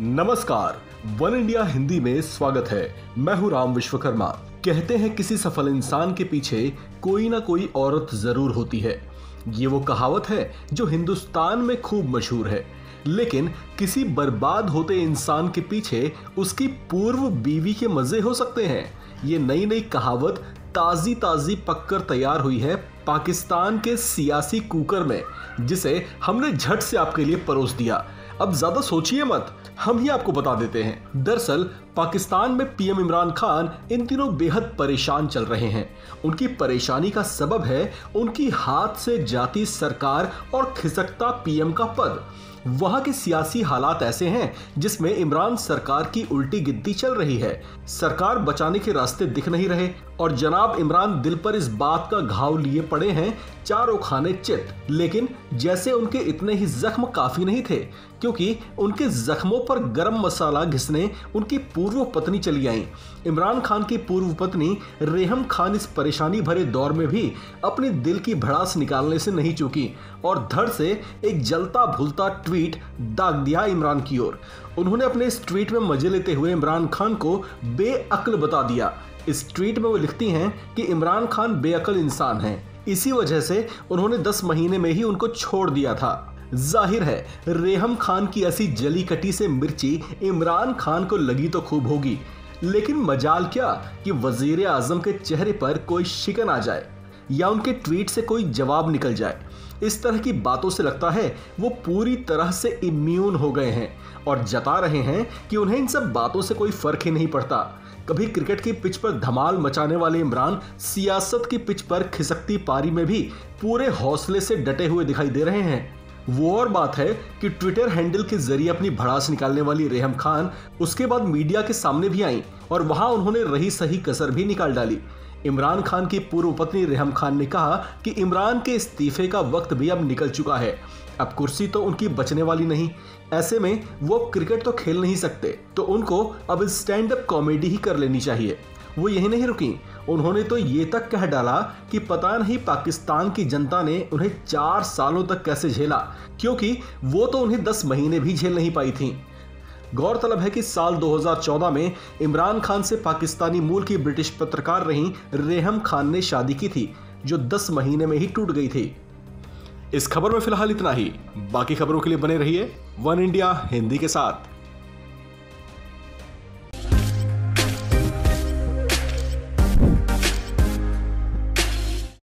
नमस्कार, one India Hindi में स्वागत है। मैं हूं राम विश्वकर्मा। कहते हैं किसी सफल इंसान के पीछे कोई ना कोई औरत जरूर होती है। ये वो कहावत है जो हिंदुस्तान में खूब मशहूर है। लेकिन किसी बर्बाद होते इंसान के पीछे उसकी पूर्व बीवी के मजे हो सकते हैं। ये नई नई कहावत ताजी ताजी पककर तैयार हुई है पाकिस्तान के सियासी कुकर में, जिसे हमने झट से आपके लिए परोस दिया। अब ज्यादा सोचिए मत, हम ही आपको बता देते हैं। दरअसल पाकिस्तान में पीएम इमरान खान इन दिनों बेहद परेशान चल रहे हैं। उनकी परेशानी का सबब है उनकी हाथ से जाती सरकार और खिसकता पीएम का पद। वहां के सियासी हालात ऐसे हैं जिसमें इमरान सरकार की उल्टी गिद्दी चल रही है। सरकार बचाने के रास्ते दिख नहीं रहे और जनाब इमरान दिल पर इस बात का घाव लिए पड़े हैं चारों खाने चित। लेकिन जैसे उनके इतने ही जख्म काफी नहीं थे, क्योंकि उनके जख्मों पर गरम मसाला घिसने उनकी पूर्व पत्नी चली आई। इमरान खान की पूर्व पत्नी रेहम खान इस परेशानी भरे दौर में भी अपने दिल की भड़ास निकालने से नहीं चूकी और धड़ से एक जलता भुलता ट्वीट दाग दिया इमरान की ओर। उन्होंने अपने इस ट्वीट में मजे लेते हुए इमरान खान को बेअक्ल बता दिया। इस ट्वीट में वो लिखती हैं कि इमरान खान बेअक्ल इंसान हैं, इसी वजह से उन्होंने 10 महीने में ही उनको छोड़ दिया था। जाहिर है रेहम खान की ऐसी जली कटी से मिर्ची इमरान खान को लगी तो खूब होगी, लेकिन मजाल क्या कि वजीर आजम के चेहरे पर कोई शिकन आ जाए या उनके ट्वीट से कोई जवाब निकल जाए। इस तरह की बातों से लगता है वो पूरी तरह से इम्यून हो गए हैं और जता रहे हैं कि उन्हें इन सब बातों से कोई फर्क ही नहीं पड़ता। कभी क्रिकेट की पिच पर धमाल मचाने वाले इमरान सियासत की पिच पर खिसकती पारी में भी पूरे हौसले से डटे हुए दिखाई दे रहे हैं। वो और बात है कि ट्विटर हैंडल के जरिए अपनी भड़ास निकालने वाली रेहम खान उसके बाद मीडिया के सामने भी आई और वहां उन्होंने रही सही कसर भी निकाल डाली। इमरान खान की पूर्व पत्नी रेहम खान ने कहा कि इमरान के इस्तीफे का वक्त भी अब निकल चुका है, अब कुर्सी तो उनकी बचने वाली नहीं। ऐसे में वो क्रिकेट तो खेल नहीं सकते, तो उनको अब स्टैंड अप कॉमेडी ही कर लेनी चाहिए। वो यही नहीं रुकी, उन्होंने तो ये तक कह डाला कि पता नहीं पाकिस्तान की जनता ने उन्हें 4 सालों तक कैसे झेला, क्योंकि वो तो उन्हें 10 महीने भी झेल नहीं पाई थी। गौरतलब है कि साल 2014 में इमरान खान से पाकिस्तानी मूल की ब्रिटिश पत्रकार रही रेहम खान ने शादी की थी, जो 10 महीने में ही टूट गई थी। इस खबर में फिलहाल इतना ही। बाकी खबरों के लिए बने रहिए वन इंडिया हिंदी के साथ।